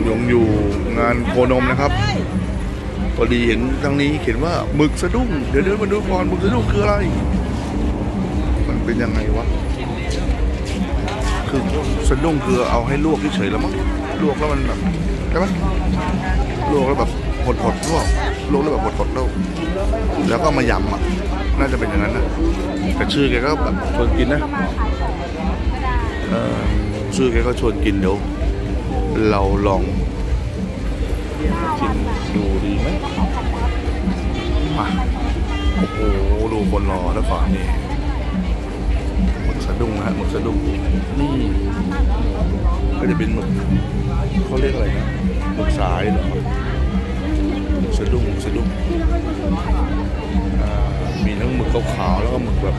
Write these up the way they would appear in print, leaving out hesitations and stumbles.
ยังอยู่งานโคนมนะครับพอดีเห็นทางนี้เขียนว่าหมึกสะดุ้งเดี๋ยวเดินมาดูก่อนหมึกสะดุ้งคืออะไรมันเป็นยังไงวะคือสะดุ้งคือเอาให้ลวกเฉยๆแล้วมั้งลวกแล้วมันแบบใช่ไหมลวกแล้วแบบหดๆลวกแล้วแบบหดๆแล้วก็มายำอ่ะน่าจะเป็นอย่างนั้นนะแต่ชื่อแกก็แบบชวนกินนะชื่อแกก็ชวนกินเดี๋ยวเราลองกินดูดีไหมมาโอ้โหดูคนรอแล้วก่อนนี่หมึกสะดุ้งนะหมึกสะดุ้งนี่ก็จะเป็นหมึกเขาเรียกอะไรนะหมึกสายเหรอหมึกสะดุ้งมีทั้งหมึกขาวๆแล้วก็หมึกแบบ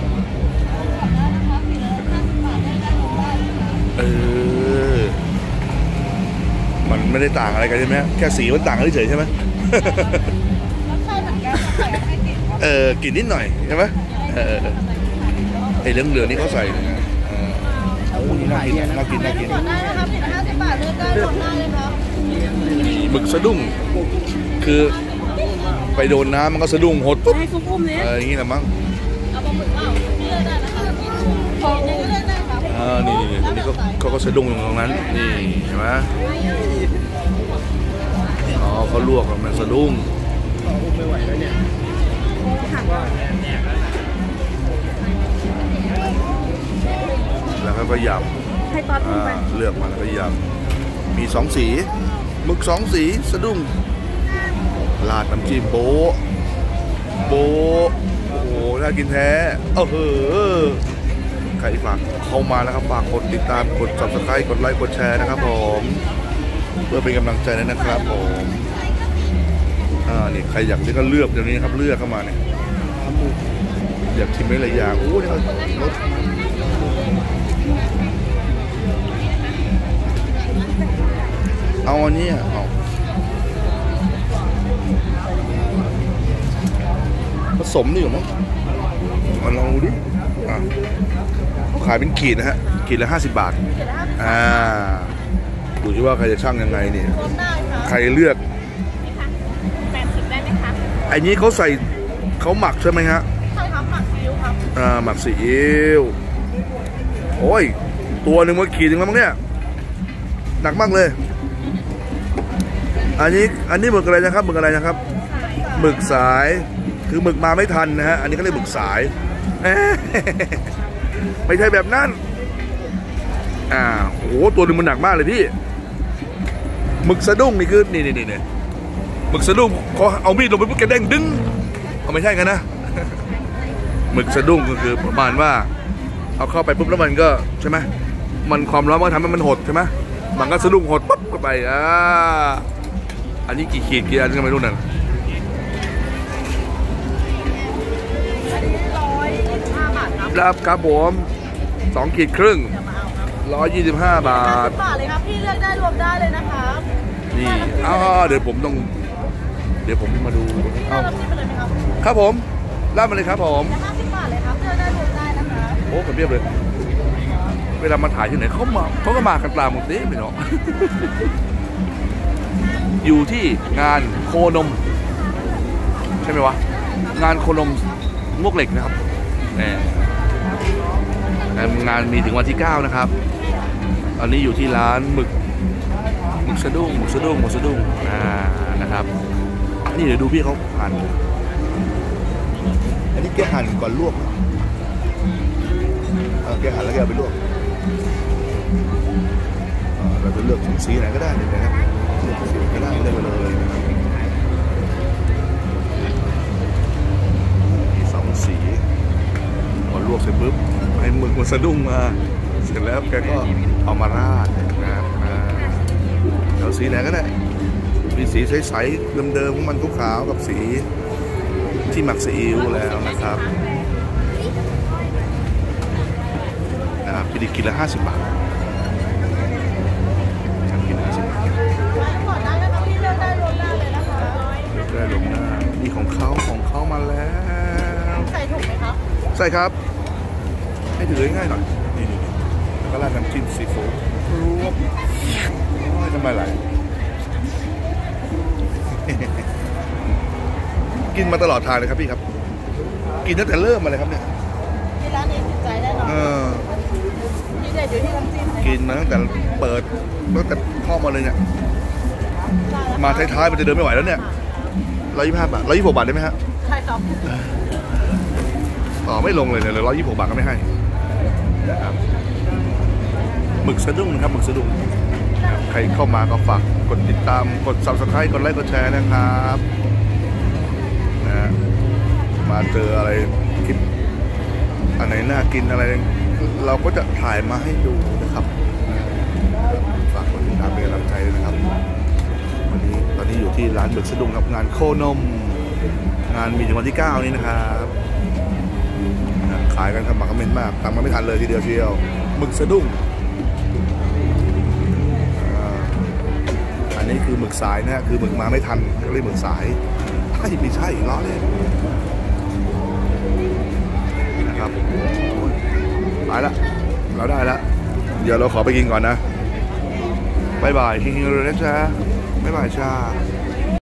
มันไม่ได้ต่างอะไรกันใช่ไหมแค่สีมันต่างกันเฉยใช่ไหมกลิ่นนิดหน่อยใช่ไหมไอ้เหลืองๆนี่เขาใส่โอ้นี่น่ากินได้นะครับผิด50 บาทเลือกได้หมดได้เลยครับหมึกสะดุ้งคือไปโดนน้ำมันก็สะดุ้งหดปุ๊บอย่างนี้แหละมั้งเอาปลาหมึกเปล่าเลือกได้นะคะนี่ก็เลือกได้ครับนี่เขาก็สะดุ้งตรงนั้นนี่เห็นไหมอ๋อเขาลวกมันสะดุ้งไม่ไหวแล้วเนี่ยแล้วก็ยำเลือกมาแล้วก็ยำมี2 สีหมึก2 สีสะดุ้งราดน้ำจิ้มโบ๊ะโอ้โหน่ากินแท้ใครฝากเข้ามานะครับฝากกดติดตามกด Subscribe กดไลค์กดแชร์นะครับผมเพื่อเป็นกำลังใจนะครับผมนี่ใครอยากนี่ก็เลือกเดี๋ยวนี้ครับเลือกเข้ามาเนี่ยอยากชิมได้หลายอย่างโอ้นี่รสเอาอันนี้เอาผสมนี่หรือมั้งมาลองดูดิขายเป็นขีดนะฮะขีดละ50 บาทดูที่ว่าใครจะช่างยังไงนี่ใครเลือก80ได้ไหมคะอันนี้เขาใส่เขาหมักใช่ไหมฮะใช่ครับหมักซีอิ๊วครับหมักซีอิ๊วโอ้ยตัวหนึ่งมาขีดหนึ่งแล้วมั้งเนี่ยหนักมากเลยอันนี้หมึกอะไรนะครับหมึกอะไรนะครับหมึกสายคือหมึกมาไม่ทันนะฮะอันนี้ก็เรียกหมึกสายไม่ใช่แบบนั้นโอ้ตัวหนึ่งมันหนักมากเลยพี่หมึกสะดุ้งนี่คือนี่หมึกสะดุ้งเขาเอามีดลงไปปุ๊บกระเด้งดึงไม่ใช่กันนะหมึกสะดุ้งก็คือประมาณว่าเอาเข้าไปปุ๊บแล้วมันก็ใช่ไหมมันความร้อนมันทำให้มันหดใช่ไหมมันก็สะดุ้งหดปุ๊บเข้าไปอันนี้กี่ขีดกี่อันก็ไม่รู้นั่นครับผม2 ขีดครึ่ง125 บาทเลยครับพี่เลือกได้รวมได้เลยนะครับนี่เดี๋ยวผมมาดูเอาครับผมลาดมาเลยครับผม50 บาทเลยครับเลือกได้รวมได้นะคะโอ้กันเรียบเลยเวลามาถ่ายที่ไหนเขาก็มากันตามหมดเลยพี่น้องอยู่ที่งานโคนมใช่ไหมวะงานโคนมมวกเหล็กนะครับงานมีถึงวันที่9นะครับตอนนี้อยู่ที่ร้านหมึกสะดุ้งนะครับนี่เดี๋ยวดูพี่เขาหั่นอันนี้แกหั่นก่อนลวกแกหั่นแล้วแกเอาไปลวกเราจะเลือกสีไหนก็ได้นะครับเลือกสีก็ได้เลือกไปเลย2 สีพอลวกเสร็จปุ๊บให้หมึกมันสะดุ้งมาเสร็จแล้วแกก็เอามาราดนะครับเอาสีไหนก็ได้มีสีใสๆเดิมๆของมันขาวกับสีที่หมักซีอิ๊วแล้วนะครับกินละ50 บาทกิน50 บาทได้ลงหน้านี่ของเขามาแล้วใส่ถุงไหมครับใส่ครับให้ถือง่ายหน่อยนี่แล้วก็ราดน้ำจิ้มซีฟู้ดรวบทำไมไหลกินมาตลอดทางเลยครับพี่ครับกินตั้งแต่เริ่มมาเลยครับเนี่ยที่ร้านนี้ติดใจแน่นอนที่เด็ดอยู่ที่น้ำจิ้มกินมาตั้งแต่เปิดตั้งแต่เข้ามาเลยเนี่ยมาท้ายๆมันจะเดินไม่ไหวแล้วเนี่ย125 บาท126 บาทได้ไหมฮะใช่ครับต่อไม่ลงเลยเลย126 บาทก็ไม่ให้นะครับหมึกสะดุ้งนะครับหมึกสะดุ้งใครเข้ามาก็ฝากกดติดตามกด Subscribe กดไลค์กดแชร์นะครับนะมาเจออะไรคลิปอันไหนน่ากินอะไรเราก็จะถ่ายมาให้ดูนะครับฝากกดติดตามเป็นกำลังใจด้วยนะครับวันนี้ตอนนี้อยู่ที่ร้านหมึกสะดุ้งครับงานโคนมงานมีถึงวันที่ 9นี้นะครับขายกันขมักเขม้นมากตามมาไม่ทันเลยทีเดียวเชียวหมึกสะดุ้งอันนี้คือหมึกสายนะคือหมึกมาไม่ทันก็เรียกหมึกสายไม่ใช่ล้อเล่นนะครับไปละเราได้ละเดี๋ยวเราขอไปกินก่อนนะบ๊ายบายฮิงๆเลยนะจ๊ะบ๊ายบายจ้า